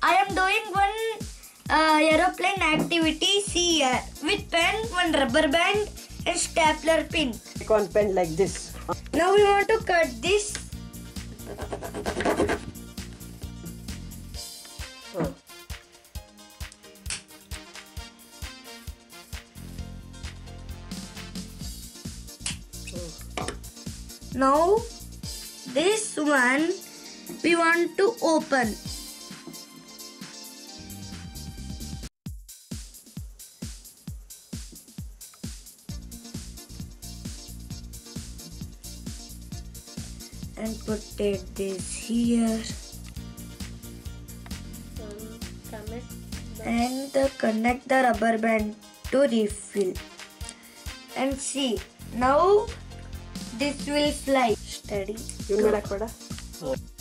I am doing one aeroplane activity. See here, with pen, one rubber band and stapler pin. Take one pen like this. Now we want to cut this. Now this one we want to open. And put this here. And connect the rubber band to refill. And see, now this will fly. Steady. You